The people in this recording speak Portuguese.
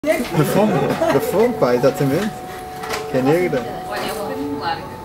Da fome, pai, exatamente. Que é negra. Olha, é um bocadinho larga.